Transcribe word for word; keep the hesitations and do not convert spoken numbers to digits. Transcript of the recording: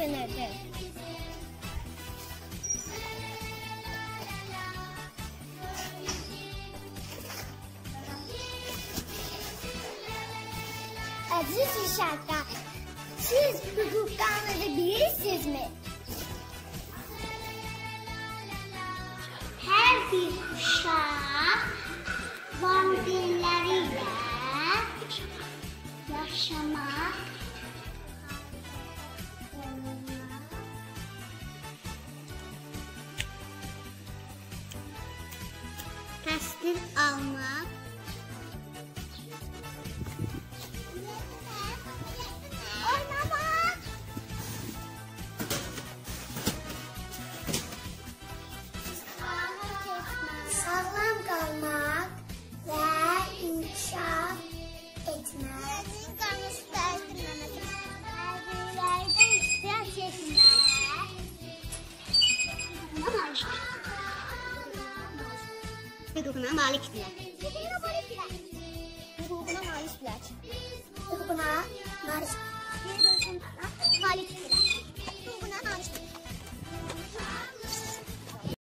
öyrənirdi. Əziz uşaqlar, siz hüquqlarınızı bilirsinizmi? Hər bir uşaq valideynləri ilə yaşamaq, təhsil almaq, oynamaq, sağlam qalmaq və inkişaf etmək. Hərbilərdən istirahat etmək. Hüququna malikdirlər. Hüququna malikdirlər. Hüququna malikdirlər. Hüququna malikdirlər.